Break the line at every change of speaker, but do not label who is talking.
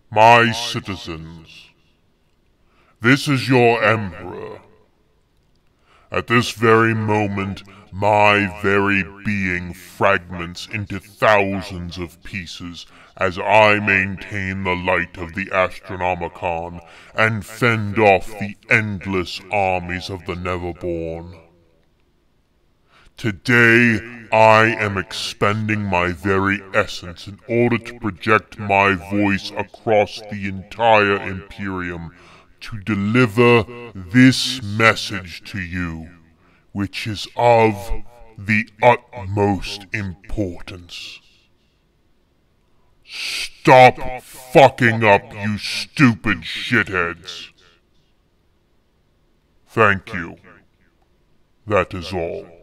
My citizens, this is your Emperor. At this very moment, my very being fragments into thousands of pieces as I maintain the light of the Astronomicon and fend off the endless armies of the Neverborn. Today, I am expending my very essence in order to project my voice across the entire Imperium to deliver this message to you, which is of the utmost importance. Stop fucking up, you stupid shitheads. Thank you. That is all.